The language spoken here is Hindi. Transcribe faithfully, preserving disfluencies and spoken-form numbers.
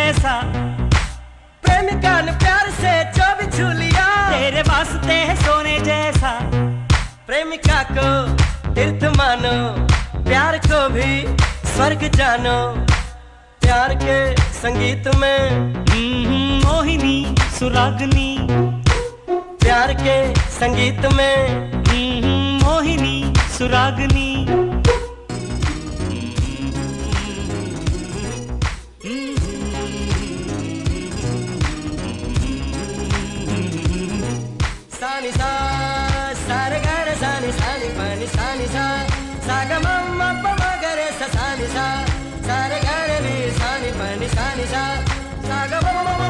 जैसा, प्रेमिका ने प्यार से जो भी छू लिया, तेरे वास्ते है सोने जैसा। प्रेमिका को तीर्थ मानो, प्यार को भी स्वर्ग जानो। प्यार के संगीत में मोहिनी सुरागनी, प्यार के संगीत में मोहिनी सुरागनी। सानी सा सारे गा सा नि सा नि पा नि सा नि सा सा ग म म प म ग रे सा सा नि सा सारे गा रे नि सा नि पा नि सा नि सा सा ग म म